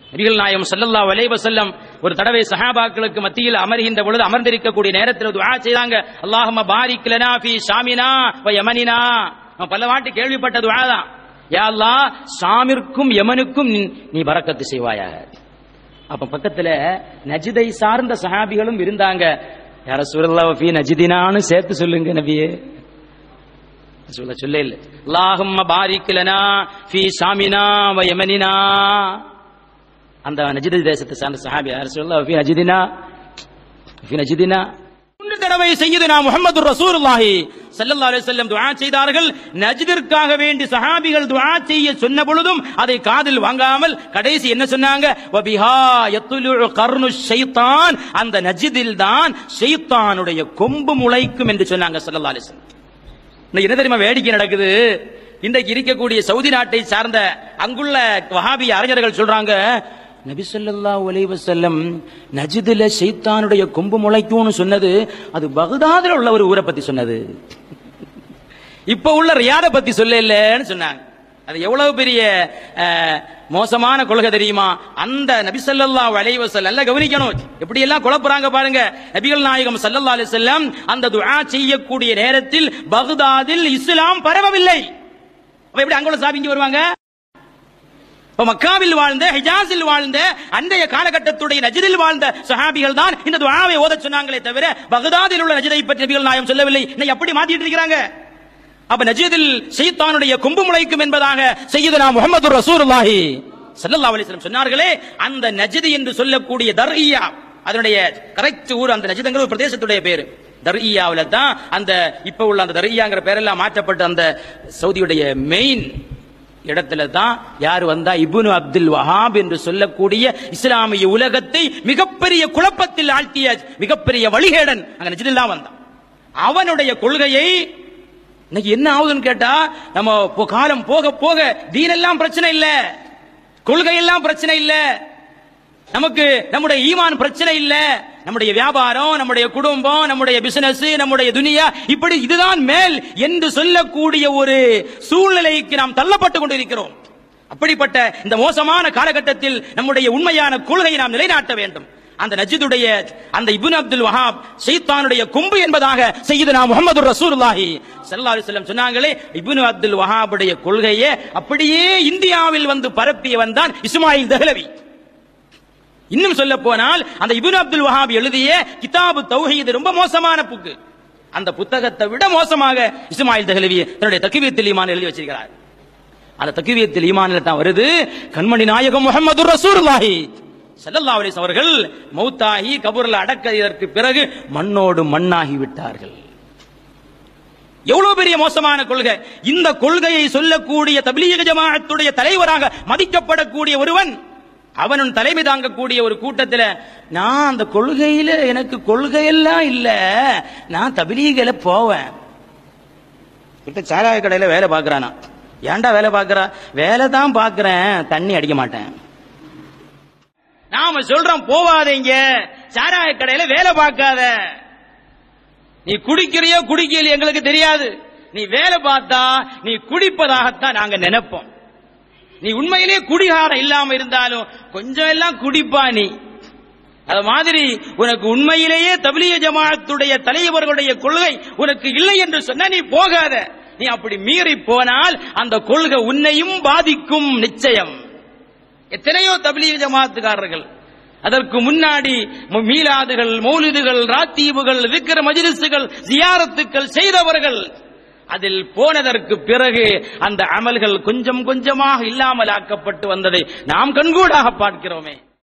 நபிகள் நாயகம் ஸல்லல்லாஹு அலைஹி வஸல்லம் ஒரு தடவை சஹாபாக்களுக்கு மத்தியில் அமர்கின்ற பொழுது அமர்ந்திருக்கக்கூடிய நேரத்தில் துஆ செய்தாங்க. அல்லாஹும்ம பாரிக் லனா ஃபீ ஷாமினா வ யமனினா. பல வாட்டி கேள்விப்பட்ட துஆ தான். யா அல்லாஹ், ஷாமிற்கும் யமனுக்கும் நீ பரக்கத்து செய்வாயாக. அப்ப பக்கத்துல நஜிதை சார்ந்த சஹாபிகளும் இருந்தாங்க. யா ரசூலல்லாஹ் ஃபீ நஜிதினான்னு சேர்த்து சொல்லுங்க நபியே. சொல்ல இல்ல. அல்லாஹும்ம பாரிக் லனா ஃபீ ஷாமினா வ யமனினா. அந்த நஜித் தேசத்தை சார்ந்த சஹாபி யா ரசூலல்லாஹ் ஃபீ நஜிதினா. மூன்று தடவை சய்யிதுனா முஹம்மது ரசூலுல்லாஹி ஸல்லல்லாஹு அலைஹி வஸல்லம் துஆ செய்தார்கள். நஜ்திற்காக வேண்டி சஹாபிகள் துஆ செய்ய சொன்ன பொழுதும் அதை காதில் வாங்காமல் கடைசி என்ன சொன்னாங்க? வபிஹா யத்லுஉ கர்னு ஷைத்தான். அந்த நஜ்தில் தான் ஷைத்தானுடைய கொம்பு முளைக்கும் என்று சொன்னாங்க ஸல்லல்லாஹு அலைஹி வஸல்லம். என்ன தெரியுமா வேடிக்கை நடக்குது? இன்றைக்கு இருக்கக்கூடிய சவுதி நாட்டை சார்ந்த அங்குள்ள வஹாபிய அறிஞர்கள் சொல்றாங்க, நபி ஸல்லல்லாஹு அலைஹி வஸல்லம் நஜ்தில ஷைத்தானுடைய கொம்பு முளைக்கும்னு சொன்னது அது பக்தாதுல உள்ள ஒரு ஊரை பத்தி சொன்னது, இப்ப உள்ள ரியாத பத்தி சொல்லலன்னு சொன்னாங்க. அது எவ்வளவு பெரிய மோசமான கொள்கை தெரியுமா? அந்த நபி ஸல்லல்லாஹு அலைஹி வஸல்லம் எல்லாம் கவனிக்கணும், எப்படி எல்லாம் குழப்புறாங்க பாருங்க. நபிகள் நாயகம் ஸல்லல்லாஹு அலைஹி வஸல்லம் அந்த துஆ செய்யக்கூடிய நேரத்தில் பக்தாதில் இஸ்லாம் பரவவில்லை. அப்ப எப்படி அங்குள்ள சாபிங்க வருவாங்க? மக்காவில் வாழ்ந்த, ஹிஜாஸில் வாழ்ந்த, அன்றைய காலகட்டத்துடைய நஜ்தில் வாழ்ந்த சஹாபிகள் தான் இந்த துஆவை ஓதச் சொன்னாங்களே தவிர பக்தாதில் உள்ள நஜ்தை பற்றி நபிகள் நாயகம் சொல்லவில்லை. இன்னைக்கு அப்படி மாத்திட்டு இருக்கிறாங்க. அப்ப நஜ்தில் ஷைத்தானுடைய கொம்பு முளைக்கும் என்பதாக சய்யிதுனா முஹம்மது ரசூலுல்லாஹி ஸல்லல்லாஹு அலைஹி வஸல்லம் சொன்னார்களே, அந்த நஜ்தி என்று சொல்லக்கூடிய தர்இயா, அதனுடைய கரெக்ட் ஊர், அந்த நஜ்துங்கிற ஒரு பிரதேசத்துடைய பேரு. தர்இயாவுல தான் அந்த இப்ப உள்ள அந்த தர்இயாங்கிற பேரெல்லாம் மாற்றப்பட்ட அந்த சவுதியுடைய மெயின் இடத்துல தான் யார் வந்தா? இப்னு அப்துல் வஹாப் என்று சொல்லக்கூடிய இஸ்லாமிய உலகத்தை மிகப்பெரிய குழப்பத்தில் ஆழ்த்திய மிகப்பெரிய வழிகேடன் அங்க நஜ்தில் தான் வந்தான். அவனுடைய கொள்கையை இன்னைக்கு என்ன ஆகுதுன்னு கேட்டா, நம்ம காலம் போக போக தீனெல்லாம் பிரச்சனை இல்ல, கொள்கை எல்லாம் பிரச்சனை இல்ல, நமக்கு நம்முடைய ஈமான் பிரச்சனை இல்ல, நம்முடைய வியாபாரம், நம்முடைய குடும்பம், நம்முடைய பிசினஸ், நம்முடைய துனியா, இப்படி இதுதான் மேல் என்று சொல்லக்கூடிய ஒரு சூழ்நிலைக்கு நாம் தள்ளப்பட்டு கொண்டிருக்கிறோம். அப்படிப்பட்ட இந்த மோசமான காலகட்டத்தில் நம்முடைய உண்மையான கொள்கையை நாம் நிலைநாட்ட வேண்டும். அந்த நஜ்துடைய அந்த இப்னு அப்துல் வஹாப் ஷைத்தானுடைய கொம்பு என்பதாக சய்யிதுனா முஹம்மது ரசூலுல்லாஹி ஸல்லல்லாஹு அலைஹி வஸல்லம் சொன்னாங்களே, இப்னு அப்துல் வஹாபுடைய கொள்கையை அப்படியே இந்தியாவில் வந்து பரப்பியவன் தான் இஸ்மாயில் தஹ்லவி. இன்னும் சொல்ல போனால் அந்த இப்னு அப்துல் வஹாப் எழுதிய கிதாபு தௌஹீத் ரொம்ப மோசமான புக்கு. அந்த புத்தகத்தை விட மோசமாக இஸ்மாயில் தஹ்லவி தன்னுடைய தக்வீயத்துல் ஈமான் எழுதி வச்சிருக்கிறார். அந்த தக்வீயத்துல் ஈமான்ல தான் வருது, கண்மணி நாயகம் முஹம்மது ரசூலுல்லாஹி ஸல்லல்லாஹு அலைஹி வஸல்லம் அவர்கள் மௌத்தாகி கபூர்ல அடக்கியதற்கு பிறகு மண்ணோடு மண்ணாகி விட்டார்கள். எவ்வளவு பெரிய மோசமான கொள்கை! இந்த கொள்கையை சொல்லக்கூடிய தப்லீக் ஜமாஅத்துடைய தலைவராக மதிக்கப்படக்கூடிய ஒருவன், அவனும் தலைமை தாங்கக்கூடிய ஒரு கூட்டத்தில், நான் அந்த கொள்கையில எனக்கு கொள்கையெல்லாம் இல்ல, நான் தப்லீகில போவேன். சாராய கடையில வேலை பார்க்கறானா? ஏன்டா வேலை பார்க்கறா? வேலை தான் பார்க்கிறேன், தண்ணி அடிக்க மாட்டேன். நாம சொல்றோம் போவாதீங்க, சாராய கடையில வேலை பார்க்காத, நீ குடிக்கிறியோ குடிக்கலையோ எங்களுக்கு தெரியாது, நீ வேலை பார்த்தா நீ குடிப்பதாகத்தான் நாங்க நினைப்போம். நீ உண்மையிலேயே குடிகாரம் இல்லாம இருந்தாலும் கொஞ்சம் எல்லாம் குடிப்பா நீ. அது மாதிரி உனக்கு உண்மையிலேயே தப்லீக் ஜமாஅத்துடைய தலைவர்களுடைய கொள்கை உனக்கு இல்லை என்று சொன்னா நீ போகாத. நீ அப்படி மீறி போனால் அந்த கொள்கை உன்னையும் பாதிக்கும் நிச்சயம். எத்தனையோ தப்லீக் ஜமாஅத்துக்காரர்கள் அதற்கு முன்னாடி மீலாதுகள், மௌலிதுகள், ராத்தீபுகள், விக்கிர மஜ்லிஸ்கள், ஜியாரத்துக்கள் செய்தவர்கள். அதில் போனதற்கு பிறகு அந்த அமல்கள் கொஞ்சம் கொஞ்சமாக இல்லாமல் ஆக்கப்பட்டு வந்ததை நாம் கண்கூடாக பார்க்கிறோமே.